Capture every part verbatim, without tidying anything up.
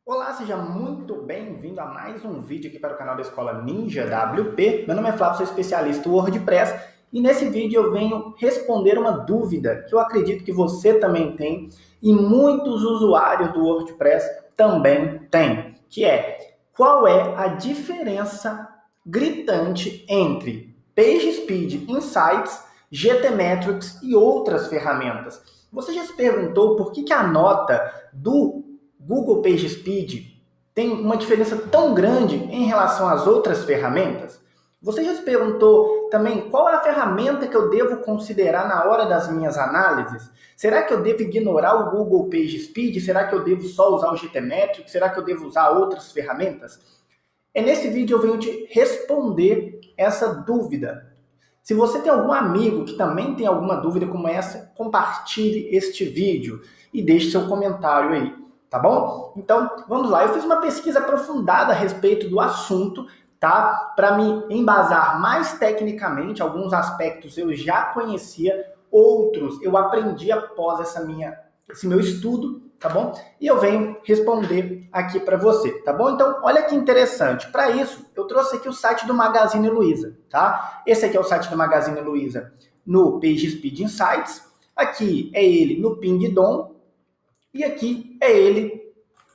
Olá, seja muito bem-vindo a mais um vídeo aqui para o canal da Escola Ninja W P. Meu nome é Flávio, sou especialista em WordPress e nesse vídeo eu venho responder uma dúvida que eu acredito que você também tem e muitos usuários do WordPress também têm, que é: qual é a diferença gritante entre PageSpeed Insights, GTmetrix e outras ferramentas? Você já se perguntou por que, que a nota do Google PageSpeed tem uma diferença tão grande em relação às outras ferramentas? Você já se perguntou também qual é a ferramenta que eu devo considerar na hora das minhas análises? Será que eu devo ignorar o Google PageSpeed? Será que eu devo só usar o GTmetrix? Será que eu devo usar outras ferramentas? É nesse vídeo eu venho te responder essa dúvida. Se você tem algum amigo que também tem alguma dúvida como essa, compartilhe este vídeo e deixe seu comentário aí. Tá bom? Então, vamos lá. Eu fiz uma pesquisa aprofundada a respeito do assunto, tá? Para me embasar mais tecnicamente, alguns aspectos eu já conhecia, outros eu aprendi após essa minha, esse meu estudo, tá bom? E eu venho responder aqui para você, tá bom? Então, olha que interessante. Para isso, eu trouxe aqui o site do Magazine Luiza, tá? Esse aqui é o site do Magazine Luiza no PageSpeed Insights. Aqui é ele no Pingdom. E aqui é ele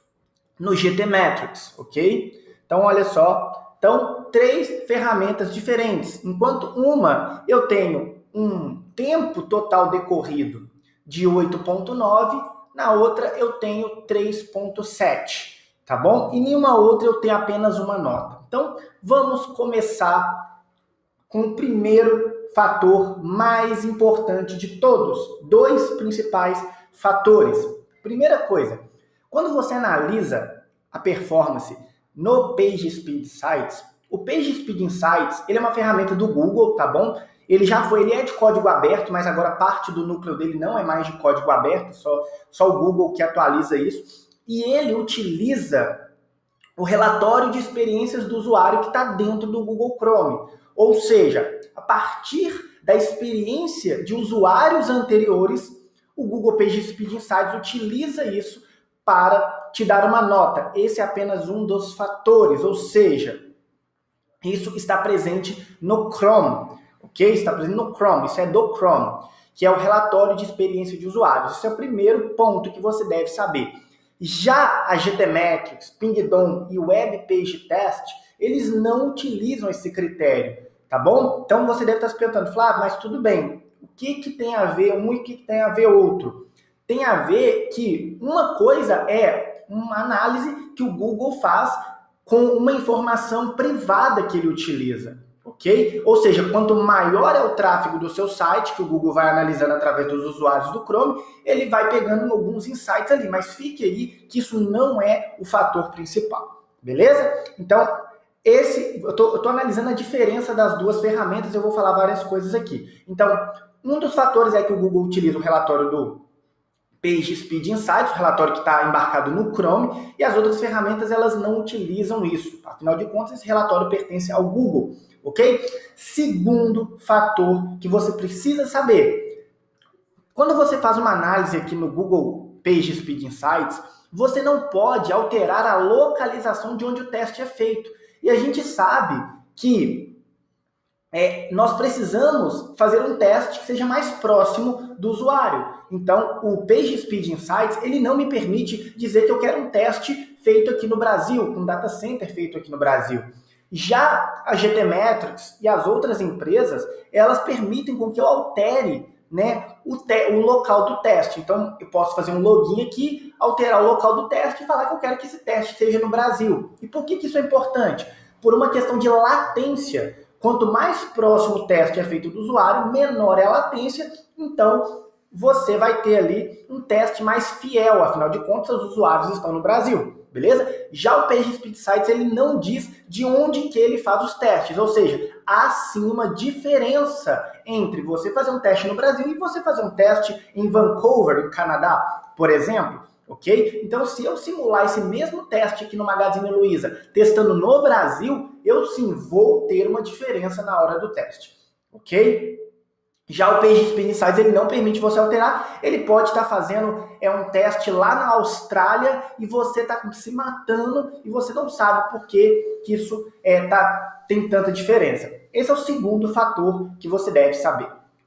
no GTmetrix, ok? Então, olha só. Então, três ferramentas diferentes. Enquanto uma eu tenho um tempo total decorrido de oito ponto nove, na outra eu tenho três ponto sete, tá bom? E nenhuma outra eu tenho apenas uma nota. Então, vamos começar com o primeiro fator mais importante de todos. Dois principais fatores. Primeira coisa, quando você analisa a performance no PageSpeed Insights, o PageSpeed Insights, ele é uma ferramenta do Google, tá bom? Ele já foi, ele é de código aberto, mas agora parte do núcleo dele não é mais de código aberto, só, só o Google que atualiza isso. E ele utiliza o relatório de experiências do usuário que está dentro do Google Chrome. Ou seja, a partir da experiência de usuários anteriores, o Google PageSpeed Insights utiliza isso para te dar uma nota. Esse é apenas um dos fatores, ou seja, isso está presente no Chrome, ok? Está presente no Chrome, isso é do Chrome, que é o relatório de experiência de usuários. Esse é o primeiro ponto que você deve saber. Já a GTmetrix, Pingdom e Web Page Test, eles não utilizam esse critério, tá bom? Então você deve estar se perguntando, Flávio, mas tudo bem, o que, que tem a ver um e o que, que tem a ver outro? Tem a ver que uma coisa é uma análise que o Google faz com uma informação privada que ele utiliza, ok? Ou seja, quanto maior é o tráfego do seu site, que o Google vai analisando através dos usuários do Chrome, ele vai pegando alguns insights ali, mas fique aí que isso não é o fator principal, beleza? Então, esse, eu tô, eu tô analisando a diferença das duas ferramentas, eu vou falar várias coisas aqui. Então, um dos fatores é que o Google utiliza o relatório do PageSpeed Insights, o relatório que está embarcado no Chrome, e as outras ferramentas elas não utilizam isso. Afinal de contas, esse relatório pertence ao Google, ok? Segundo fator que você precisa saber. Quando você faz uma análise aqui no Google PageSpeed Insights, você não pode alterar a localização de onde o teste é feito. E a gente sabe que É, nós precisamos fazer um teste que seja mais próximo do usuário. Então, o PageSpeed Insights, ele não me permite dizer que eu quero um teste feito aqui no Brasil, com um data center feito aqui no Brasil. Já a GTmetrix e as outras empresas, elas permitem com que eu altere, né, o, te- o local do teste. Então, eu posso fazer um login aqui, alterar o local do teste e falar que eu quero que esse teste seja no Brasil. E por que, que isso é importante? Por uma questão de latência. Quanto mais próximo o teste é feito do usuário, menor é a latência, então você vai ter ali um teste mais fiel, afinal de contas os usuários estão no Brasil, beleza? Já o PageSpeed Insights, ele não diz de onde que ele faz os testes, ou seja, há sim uma diferença entre você fazer um teste no Brasil e você fazer um teste em Vancouver, no Canadá, por exemplo. Ok? Então, se eu simular esse mesmo teste aqui no Magazine Luiza, testando no Brasil, eu sim vou ter uma diferença na hora do teste. Ok? Já o PageSpeed Insights, ele não permite você alterar, ele pode estar fazendo é, um teste lá na Austrália e você está se matando e você não sabe por que, que isso é, tá, tem tanta diferença. Esse é o segundo fator que você deve saber,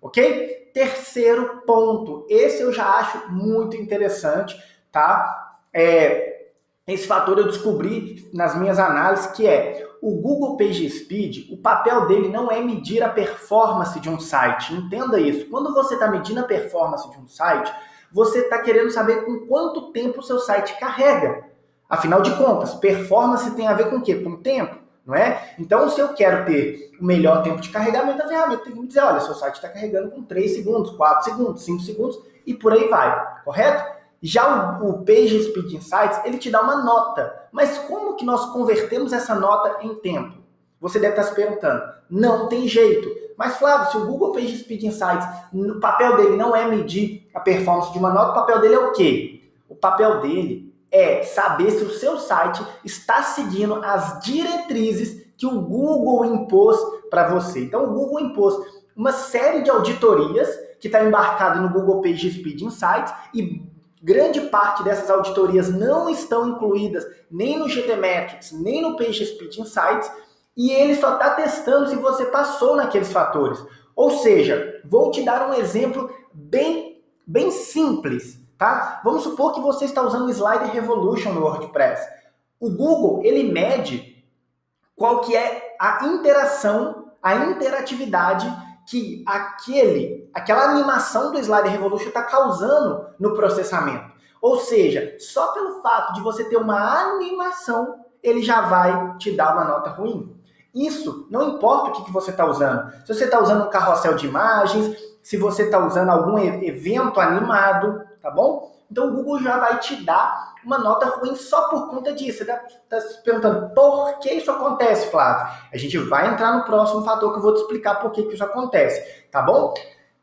ok? Terceiro ponto, esse eu já acho muito interessante, tá? É, esse fator eu descobri nas minhas análises, que é o Google PageSpeed, o papel dele não é medir a performance de um site. Entenda isso. Quando você está medindo a performance de um site, você está querendo saber com quanto tempo o seu site carrega. Afinal de contas, performance tem a ver com o quê? Com tempo, não é? Então, se eu quero ter o melhor tempo de carregamento, a ferramenta tem que me dizer, olha, seu site está carregando com três segundos, quatro segundos, cinco segundos e por aí vai, correto? Já o, o PageSpeed Insights, ele te dá uma nota. Mas como que nós convertemos essa nota em tempo? Você deve estar se perguntando. Não tem jeito. Mas, Flávio, se o Google PageSpeed Insights, o papel dele não é medir a performance de uma nota, o papel dele é o quê? O papel dele é saber se o seu site está seguindo as diretrizes que o Google impôs para você. Então, o Google impôs uma série de auditorias que está embarcado no Google PageSpeed Insights e grande parte dessas auditorias não estão incluídas nem no G T Metrix, nem no PageSpeed Insights, e ele só está testando se você passou naqueles fatores. Ou seja, vou te dar um exemplo bem, bem simples, tá? Vamos supor que você está usando o Slider Revolution no WordPress. O Google, ele mede qual que é a interação, a interatividade que aquele, aquela animação do Slider Revolution está causando no processamento. Ou seja, só pelo fato de você ter uma animação, ele já vai te dar uma nota ruim. Isso não importa o que, que você está usando. Se você está usando um carrossel de imagens, se você está usando algum evento animado, tá bom? Então o Google já vai te dar uma nota ruim só por conta disso. Você está se perguntando por que isso acontece, Flávio? A gente vai entrar no próximo fator que eu vou te explicar por que, que isso acontece, tá bom?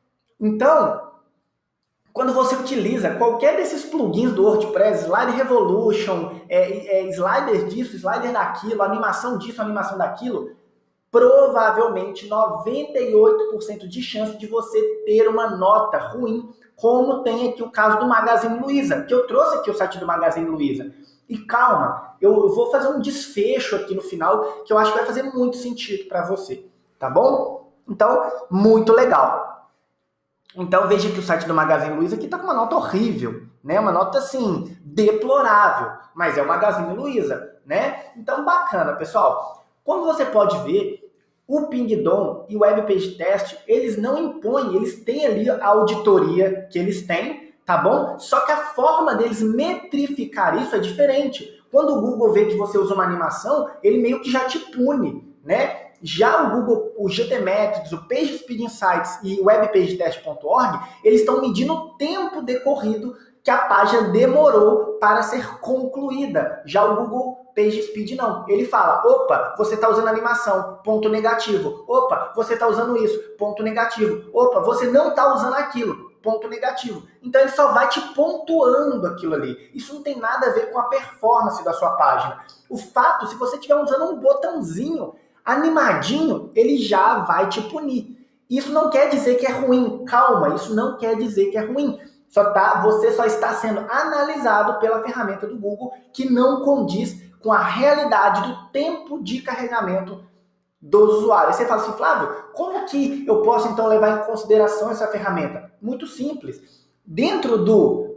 Então, quando você utiliza qualquer desses plugins do WordPress, Slider Revolution, é, é, slider disso, slider daquilo, animação disso, animação daquilo, provavelmente noventa e oito por cento de chance de você ter uma nota ruim, como tem aqui o caso do Magazine Luiza, que eu trouxe aqui o site do Magazine Luiza. E calma, eu vou fazer um desfecho aqui no final, que eu acho que vai fazer muito sentido para você, tá bom? Então, muito legal. Então, veja que o site do Magazine Luiza aqui está com uma nota horrível, né? Uma nota, assim, deplorável, mas é o Magazine Luiza, né? Então, bacana, pessoal. Como você pode ver, o Pingdom e o Web Page Test, eles não impõem, eles têm ali a auditoria que eles têm, tá bom? Só que a forma deles metrificar isso é diferente. Quando o Google vê que você usa uma animação, ele meio que já te pune, né? Já o Google, o G T Metrix, o PageSpeed Insights e o web page test ponto org, eles estão medindo o tempo decorrido que a página demorou para ser concluída. Já o Google PageSpeed não. Ele fala, opa, você está usando animação, ponto negativo. Opa, você está usando isso, ponto negativo. Opa, você não está usando aquilo, ponto negativo. Então ele só vai te pontuando aquilo ali. Isso não tem nada a ver com a performance da sua página. O fato, se você estiver usando um botãozinho animadinho, ele já vai te punir. Isso não quer dizer que é ruim. Calma, isso não quer dizer que é ruim. Só tá, você só está sendo analisado pela ferramenta do Google que não condiz com a realidade do tempo de carregamento dos usuários. Você fala assim, Flávio, como que eu posso então levar em consideração essa ferramenta? Muito simples. Dentro do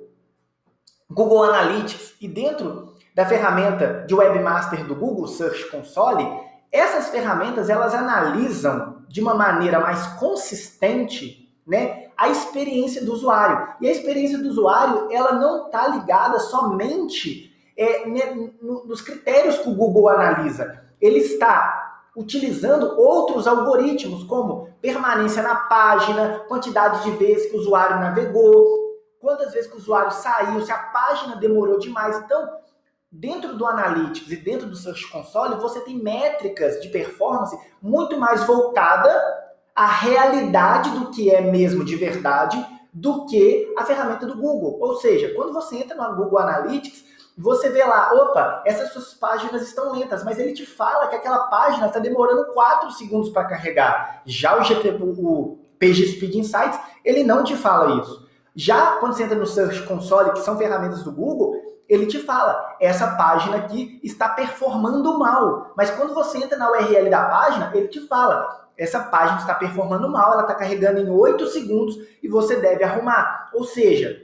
Google Analytics e dentro da ferramenta de Webmaster do Google Search Console, essas ferramentas elas analisam de uma maneira mais consistente, né, a experiência do usuário. E a experiência do usuário ela não está ligada somente é, né, nos critérios que o Google analisa. Ele está utilizando outros algoritmos, como permanência na página, quantidade de vezes que o usuário navegou, quantas vezes que o usuário saiu, se a página demorou demais. Então, dentro do Analytics e dentro do Search Console, você tem métricas de performance muito mais voltada à realidade do que é mesmo de verdade do que a ferramenta do Google. Ou seja, quando você entra no Google Analytics, você vê lá, opa, essas suas páginas estão lentas, mas ele te fala que aquela página está demorando quatro segundos para carregar. Já o, G T, o PageSpeed Insights, ele não te fala isso. Já quando você entra no Search Console, que são ferramentas do Google, ele te fala, essa página aqui está performando mal. Mas quando você entra na U R L da página, ele te fala, essa página está performando mal, ela está carregando em oito segundos e você deve arrumar. Ou seja,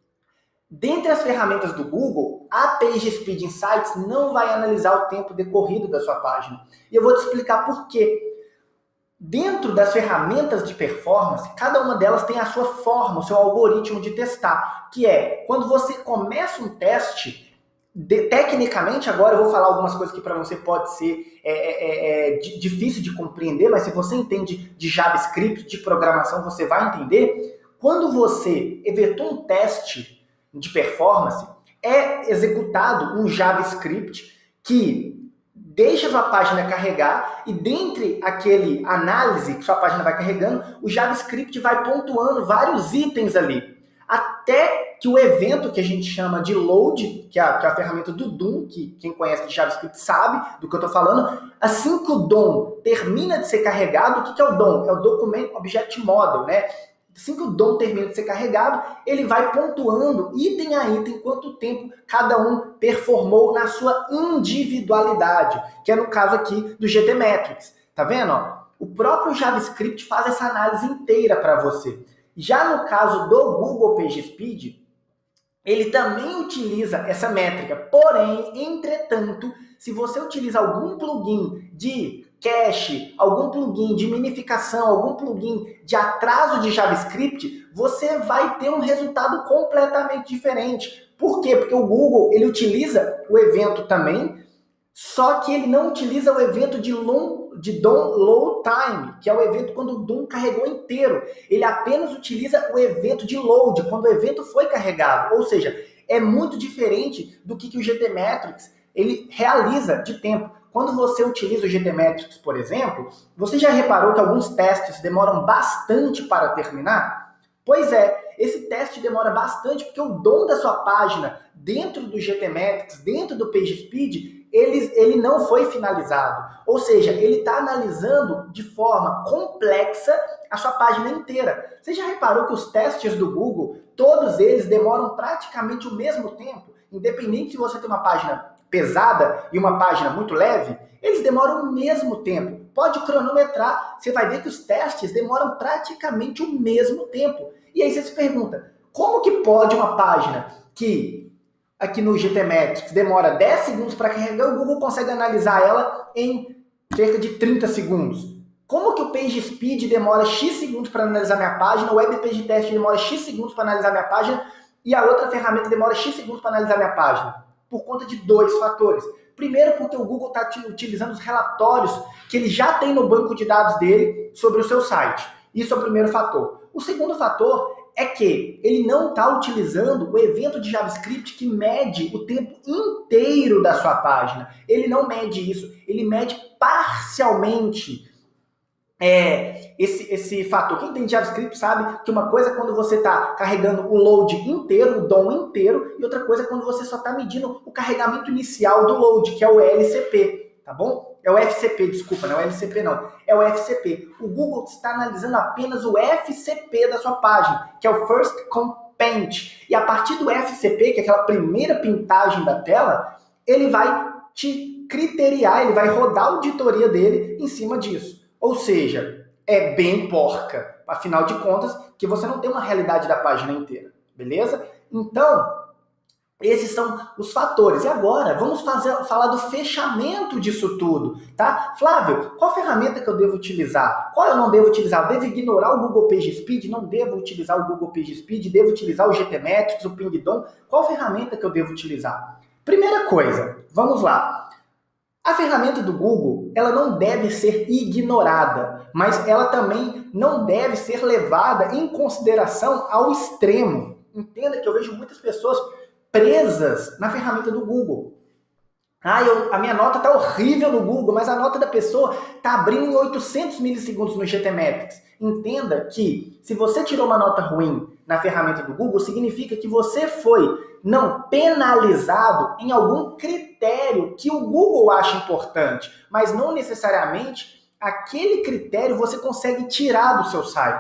dentre as ferramentas do Google, a PageSpeed Insights não vai analisar o tempo decorrido da sua página. E eu vou te explicar por quê. Dentro das ferramentas de performance, cada uma delas tem a sua forma, o seu algoritmo de testar, que é, quando você começa um teste, de, tecnicamente, agora eu vou falar algumas coisas que para você pode ser é, é, é, difícil de compreender, mas se você entende de JavaScript, de programação, você vai entender. Quando você efetua um teste de performance, é executado um JavaScript que deixa a sua página carregar e dentre aquele análise que sua página vai carregando, o JavaScript vai pontuando vários itens ali, até que o evento que a gente chama de load, que é a, que é a ferramenta do D O M, que quem conhece de JavaScript sabe do que eu estou falando, assim que o D O M termina de ser carregado, o que, que é o D O M? É o Document Object Model, né? Assim que o D O M termina de ser carregado, ele vai pontuando item a item quanto tempo cada um performou na sua individualidade, que é no caso aqui do GTmetrix. Tá vendo? Ó? O próprio JavaScript faz essa análise inteira para você. Já no caso do Google PageSpeed, ele também utiliza essa métrica. Porém, entretanto, se você utiliza algum plugin de cache, algum plugin de minificação, algum plugin de atraso de JavaScript, você vai ter um resultado completamente diferente. Por quê? Porque o Google ele utiliza o evento também, só que ele não utiliza o evento de, long, de D O M Load Time, que é o evento quando o D O M carregou inteiro. Ele apenas utiliza o evento de load, quando o evento foi carregado. Ou seja, é muito diferente do que, que o GTmetrix ele realiza de tempo. Quando você utiliza o GTmetrix, por exemplo, você já reparou que alguns testes demoram bastante para terminar? Pois é, esse teste demora bastante porque o D O M da sua página dentro do GTmetrix, dentro do PageSpeed, ele, ele não foi finalizado. Ou seja, ele está analisando de forma complexa a sua página inteira. Você já reparou que os testes do Google, todos eles demoram praticamente o mesmo tempo? Independente se você tem uma página pesada e uma página muito leve, eles demoram o mesmo tempo. Pode cronometrar, você vai ver que os testes demoram praticamente o mesmo tempo. E aí você se pergunta, como que pode uma página que aqui no GTmetrix demora dez segundos para carregar, o Google consegue analisar ela em cerca de trinta segundos? Como que o PageSpeed demora X segundos para analisar minha página, o WebPageTest demora X segundos para analisar minha página e a outra ferramenta demora X segundos para analisar minha página? Por conta de dois fatores. Primeiro, porque o Google está utilizando os relatórios que ele já tem no banco de dados dele sobre o seu site. Isso é o primeiro fator. O segundo fator é que ele não está utilizando o evento de JavaScript que mede o tempo inteiro da sua página. Ele não mede isso, ele mede parcialmente é, esse, esse fator. Quem tem JavaScript sabe que uma coisa é quando você está carregando o load inteiro, o D O M inteiro, e outra coisa é quando você só está medindo o carregamento inicial do load, que é o L C P, tá bom? É o F C P, desculpa, não é o L C P não, é o F C P. O Google está analisando apenas o F C P da sua página, que é o First Paint. E a partir do F C P, que é aquela primeira pintagem da tela, ele vai te criteriar, ele vai rodar a auditoria dele em cima disso. Ou seja, é bem porca, afinal de contas, que você não tem uma realidade da página inteira, beleza? Então, esses são os fatores. E agora, vamos fazer, falar do fechamento disso tudo, tá? Flávio, qual ferramenta que eu devo utilizar? Qual eu não devo utilizar? Eu devo ignorar o Google PageSpeed? Não devo utilizar o Google PageSpeed? Devo utilizar o GTmetrix, o Pingdom? Qual ferramenta que eu devo utilizar? Primeira coisa, vamos lá. A ferramenta do Google, ela não deve ser ignorada, mas ela também não deve ser levada em consideração ao extremo. Entenda que eu vejo muitas pessoas presas na ferramenta do Google. Ah, eu, a minha nota está horrível no Google, mas a nota da pessoa está abrindo em oitocentos milissegundos no GTmetrix. Entenda que se você tirou uma nota ruim na ferramenta do Google, significa que você foi não penalizado em algum critério que o Google acha importante, mas não necessariamente aquele critério você consegue tirar do seu site.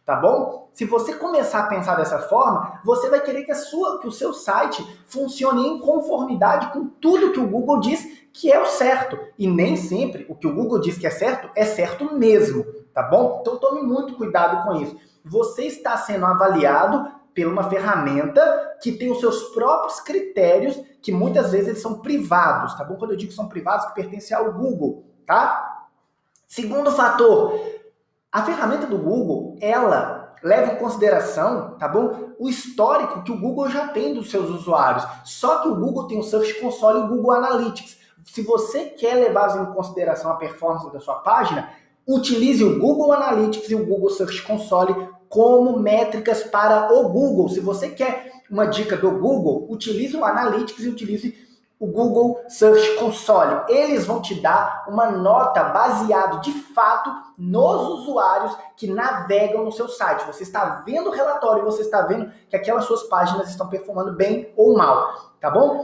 tá bom? Se você começar a pensar dessa forma, você vai querer que, a sua, que o seu site funcione em conformidade com tudo que o Google diz que é o certo. E nem sempre o que o Google diz que é certo, é certo mesmo, tá bom? Então tome muito cuidado com isso. Você está sendo avaliado por uma ferramenta que tem os seus próprios critérios, que muitas vezes eles são privados, tá bom? Quando eu digo que são privados, que pertencem ao Google, tá? Segundo fator, a ferramenta do Google, ela leva em consideração, tá bom, o histórico que o Google já tem dos seus usuários. Só que o Google tem o Search Console e o Google Analytics. Se você quer levar em consideração a performance da sua página, utilize o Google Analytics e o Google Search Console como métricas para o Google. Se você quer uma dica do Google, utilize o Analytics e utilize o Google Search Console. Eles vão te dar uma nota baseada de fato nos usuários que navegam no seu site. Você está vendo o relatório e você está vendo que aquelas suas páginas estão performando bem ou mal, tá bom?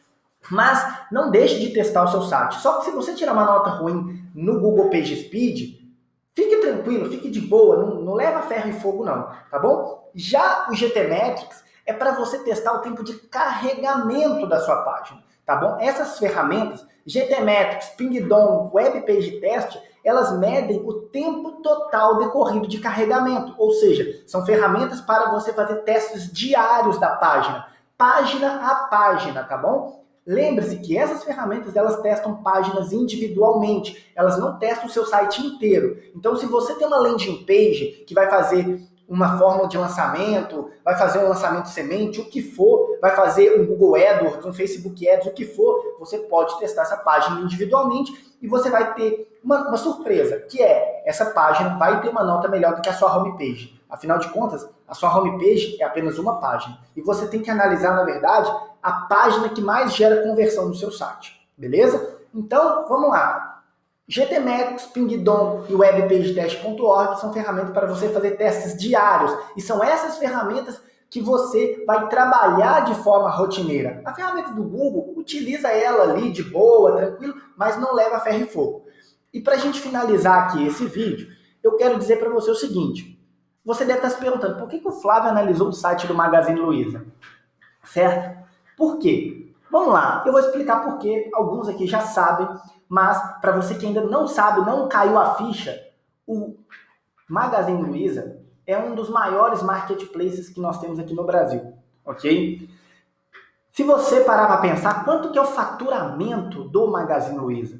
Mas não deixe de testar o seu site. Só que se você tirar uma nota ruim no Google PageSpeed, fique tranquilo, fique de boa, não, não leva ferro e fogo não, tá bom? Já o G T Metrix é para você testar o tempo de carregamento da sua página, tá bom? Essas ferramentas, G T Metrix, Pingdom, Web Page Test, elas medem o tempo total decorrido de carregamento, ou seja, são ferramentas para você fazer testes diários da página, página a página, tá bom? Lembre-se que essas ferramentas, elas testam páginas individualmente, elas não testam o seu site inteiro. Então, se você tem uma landing page que vai fazer uma fórmula de lançamento, vai fazer um lançamento semente, o que for, vai fazer um Google AdWords, um Facebook Ads, o que for, você pode testar essa página individualmente e você vai ter uma, uma surpresa, que é, essa página vai ter uma nota melhor do que a sua homepage. Afinal de contas, a sua homepage é apenas uma página. E você tem que analisar, na verdade, a página que mais gera conversão no seu site. Beleza? Então, vamos lá. G T Metrix, Pingdom e Web Page Test ponto org são ferramentas para você fazer testes diários. E são essas ferramentas que você vai trabalhar de forma rotineira. A ferramenta do Google, utiliza ela ali de boa, tranquilo, mas não leva ferro e fogo. E para a gente finalizar aqui esse vídeo, eu quero dizer para você o seguinte. Você deve estar se perguntando, por que, que o Flávio analisou o site do Magazine Luiza? Certo? Por quê? Vamos lá, eu vou explicar por quê. Alguns aqui já sabem, mas para você que ainda não sabe, não caiu a ficha, o Magazine Luiza é um dos maiores marketplaces que nós temos aqui no Brasil, ok? Se você parar para pensar, quanto que é o faturamento do Magazine Luiza?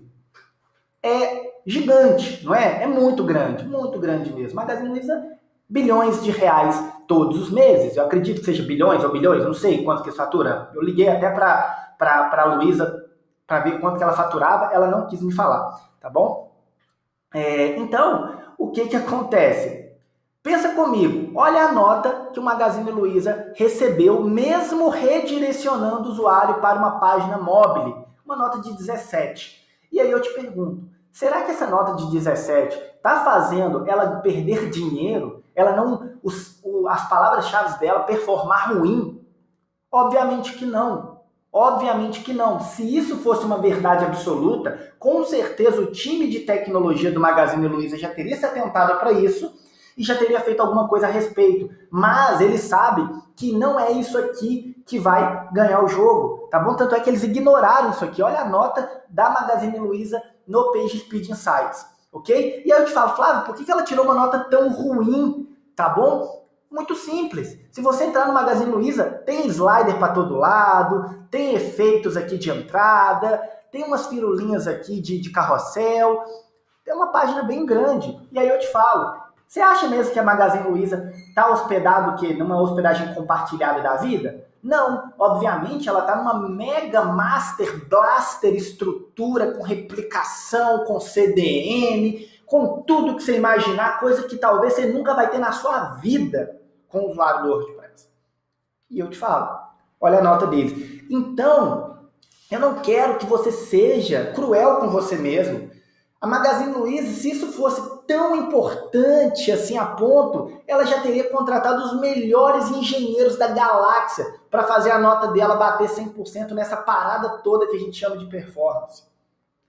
É gigante, não é? É muito grande, muito grande mesmo. Magazine Luiza, bilhões de reais todos os meses. Eu acredito que seja bilhões ou bilhões, não sei quanto que fatura. Eu liguei até para a Luiza para ver quanto que ela faturava, ela não quis me falar, tá bom? É, então, o que que acontece? Pensa comigo, olha a nota que o Magazine Luiza recebeu, mesmo redirecionando o usuário para uma página móvel, uma nota de dezessete. E aí eu te pergunto, será que essa nota de dezessete está fazendo ela perder dinheiro? Ela não, os, o, as palavras-chave dela performar ruim? Obviamente que não. Obviamente que não. Se isso fosse uma verdade absoluta, com certeza o time de tecnologia do Magazine Luiza já teria se atentado para isso e já teria feito alguma coisa a respeito. Mas ele sabe que não é isso aqui que vai ganhar o jogo, tá bom? Tanto é que eles ignoraram isso aqui. Olha a nota da Magazine Luiza no PageSpeed Insights, ok? E aí eu te falo, Flávio, por que ela tirou uma nota tão ruim, tá bom? Muito simples. Se você entrar no Magazine Luiza, tem slider para todo lado, tem efeitos aqui de entrada, tem umas firulinhas aqui de, de carrossel, tem uma página bem grande. E aí eu te falo, você acha mesmo que a Magazine Luiza está hospedado o quê? Numa hospedagem compartilhada da vida? Não, obviamente ela está numa mega master blaster estrutura com replicação, com C D N, com tudo que você imaginar, coisa que talvez você nunca vai ter na sua vida com o usuário do WordPress. E eu te falo, olha a nota deles. Então, eu não quero que você seja cruel com você mesmo. A Magazine Luiza, se isso fosse tão importante assim a ponto, ela já teria contratado os melhores engenheiros da galáxia para fazer a nota dela bater cem por cento nessa parada toda que a gente chama de performance.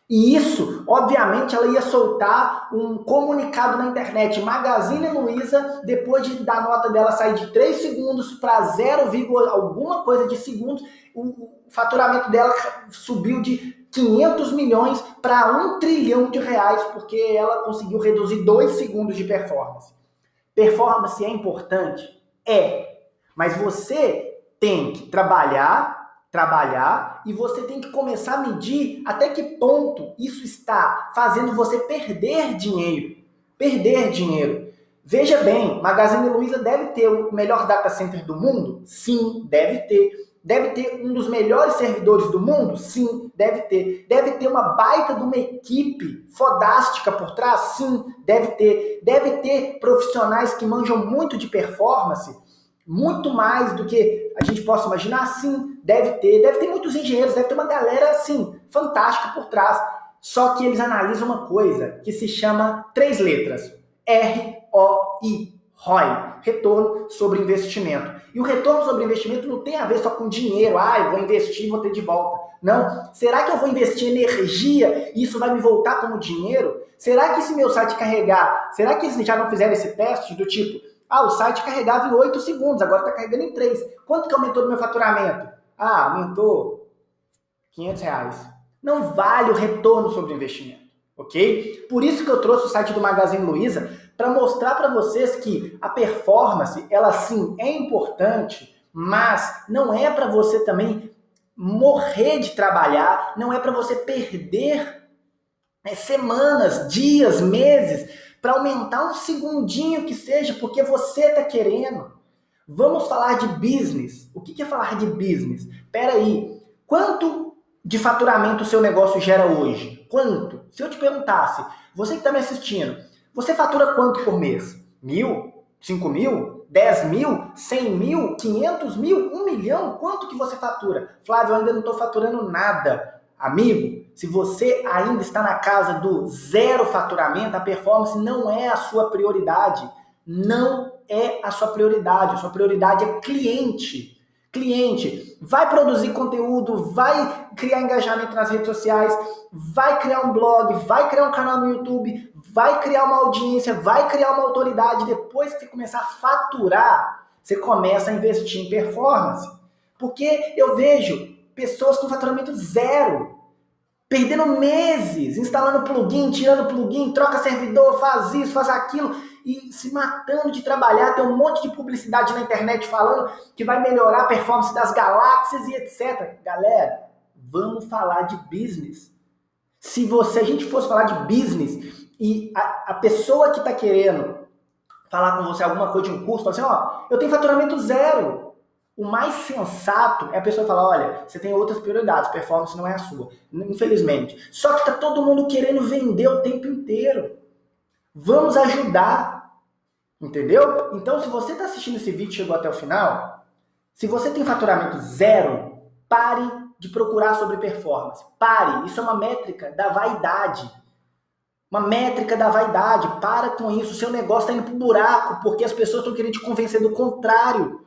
E isso, obviamente, ela ia soltar um comunicado na internet. Magazine Luiza, depois de da nota dela sair de três segundos para zero, alguma coisa de segundos, o faturamento dela subiu de quinhentos milhões para um trilhão de reais, porque ela conseguiu reduzir dois segundos de performance. Performance é importante? É. Mas você tem que trabalhar... trabalhar e você tem que começar a medir até que ponto isso está fazendo você perder dinheiro. Perder dinheiro. Veja bem, Magazine Luiza deve ter o melhor data center do mundo? Sim, deve ter. Deve ter um dos melhores servidores do mundo? Sim, deve ter. Deve ter uma baita de uma equipe fodástica por trás? Sim, deve ter. Deve ter profissionais que manjam muito de performance? Muito mais do que a gente possa imaginar? Sim, deve ter. Deve ter muitos engenheiros, deve ter uma galera, assim, fantástica por trás. Só que eles analisam uma coisa que se chama três letras. R O I. R O I. Retorno sobre investimento. E o retorno sobre investimento não tem a ver só com dinheiro. Ah, eu vou investir e vou ter de volta. Não. Será que eu vou investir energia e isso vai me voltar como dinheiro? Será que se meu site carregar... Será que eles já não fizeram esse teste do tipo... Ah, o site carregava em oito segundos, agora está carregando em três. Quanto que aumentou no meu faturamento? Ah, aumentou quinhentos reais. Não vale o retorno sobre o investimento, ok? Por isso que eu trouxe o site do Magazine Luiza, para mostrar para vocês que a performance, ela sim é importante, mas não é para você também morrer de trabalhar, não é para você perder né, semanas, dias, meses, para aumentar um segundinho que seja, porque você está querendo. Vamos falar de business. O que é falar de business? Espera aí, quanto de faturamento o seu negócio gera hoje? Quanto? Se eu te perguntasse, você que está me assistindo, você fatura quanto por mês? Mil? Cinco mil? Dez mil? Cem mil? Quinhentos mil? Um milhão? Quanto que você fatura? Flávio, eu ainda não estou faturando nada. Amigo, se você ainda está na casa do zero faturamento, a performance não é a sua prioridade. Não é a sua prioridade. A sua prioridade é cliente. Cliente. Vai produzir conteúdo, vai criar engajamento nas redes sociais, vai criar um blog, vai criar um canal no YouTube, vai criar uma audiência, vai criar uma autoridade. Depois que você começar a faturar, você começa a investir em performance. Porque eu vejo pessoas com faturamento zero, perdendo meses, instalando plugin, tirando plugin, troca servidor, faz isso, faz aquilo, e se matando de trabalhar. Tem um monte de publicidade na internet falando que vai melhorar a performance das galáxias e etcétera. Galera, vamos falar de business. Se você, a gente fosse falar de business e a, a pessoa que está querendo falar com você alguma coisa de um curso, fala assim, ó, eu tenho faturamento zero. O mais sensato é a pessoa falar, olha, você tem outras prioridades, performance não é a sua, infelizmente. Só que tá todo mundo querendo vender o tempo inteiro. Vamos ajudar, entendeu? Então, se você está assistindo esse vídeo e chegou até o final, se você tem faturamento zero, pare de procurar sobre performance. Pare, isso é uma métrica da vaidade. Uma métrica da vaidade, para com isso. O seu negócio está indo pro buraco, porque as pessoas estão querendo te convencer do contrário.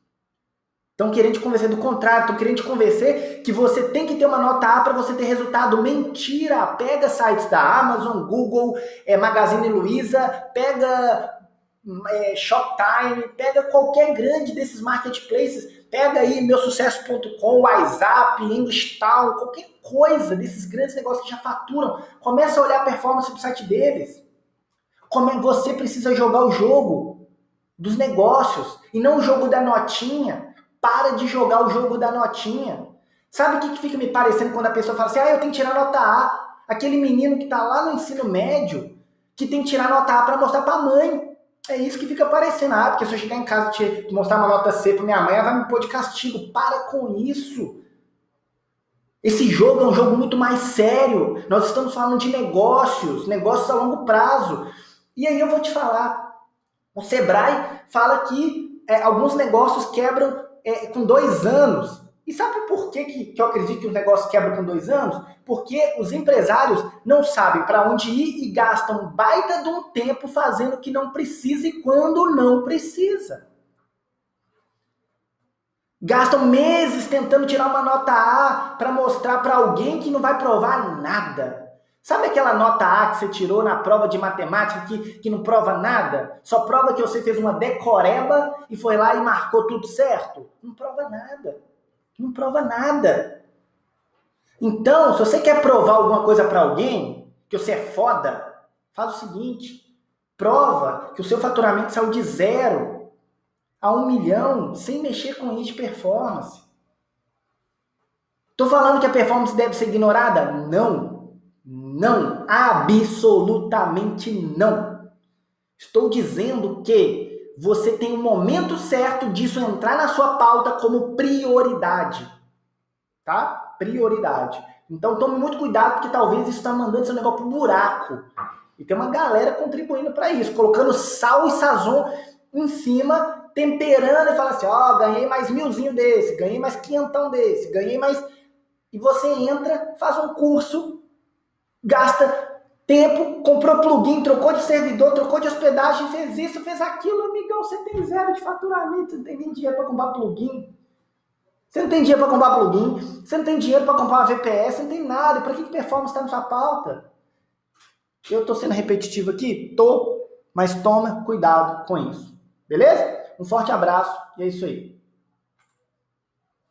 Estão querendo te convencer do contrário, estão querendo te convencer que você tem que ter uma nota A para você ter resultado. Mentira! Pega sites da Amazon, Google, é, Magazine Luiza, pega é, Shoptime, pega qualquer grande desses marketplaces, pega aí meu sucesso ponto com, WhatsApp, English Town, qualquer coisa desses grandes negócios que já faturam. Começa a olhar a performance do site deles. Como você precisa jogar o jogo dos negócios e não o jogo da notinha. Para de jogar o jogo da notinha. Sabe o que, que fica me parecendo quando a pessoa fala assim, ah, eu tenho que tirar nota A. Aquele menino que está lá no ensino médio, que tem que tirar nota A para mostrar para a mãe. É isso que fica parecendo. Ah, porque se eu chegar em casa e te mostrar uma nota C para minha mãe, ela vai me pôr de castigo. Para com isso. Esse jogo é um jogo muito mais sério. Nós estamos falando de negócios, negócios a longo prazo. E aí eu vou te falar. O Sebrae fala que é, alguns negócios quebram É, com dois anos. E sabe por que, que, que eu acredito que o negócio quebra com dois anos? Porque os empresários não sabem para onde ir e gastam baita de um tempo fazendo o que não precisa e quando não precisa. Gastam meses tentando tirar uma nota A para mostrar para alguém que não vai provar nada. Sabe aquela nota A que você tirou na prova de matemática que, que não prova nada? Só prova que você fez uma decoreba e foi lá e marcou tudo certo? Não prova nada. Não prova nada. Então, se você quer provar alguma coisa para alguém, que você é foda, faz o seguinte, prova que o seu faturamento saiu de zero a um milhão sem mexer com isso de performance. Tô falando que a performance deve ser ignorada? Não. Não, absolutamente não. Estou dizendo que você tem o momento certo disso entrar na sua pauta como prioridade. Tá? Prioridade. Então tome muito cuidado, porque talvez isso está mandando seu negócio pro buraco. E tem uma galera contribuindo para isso, colocando sal e sazon em cima, temperando e falando assim, ó, oh, ganhei mais milzinho desse, ganhei mais quinhentão desse, ganhei mais... E você entra, faz um curso, gasta tempo, comprou plugin, trocou de servidor, trocou de hospedagem, fez isso, fez aquilo, amigão, você tem zero de faturamento, você não tem nem dinheiro para comprar plugin, você não tem dinheiro para comprar plugin, você não tem dinheiro para comprar uma V P S, você não tem nada, para que performance está na sua pauta? Eu estou sendo repetitivo aqui? Tô, mas toma cuidado com isso, beleza? Um forte abraço e é isso aí.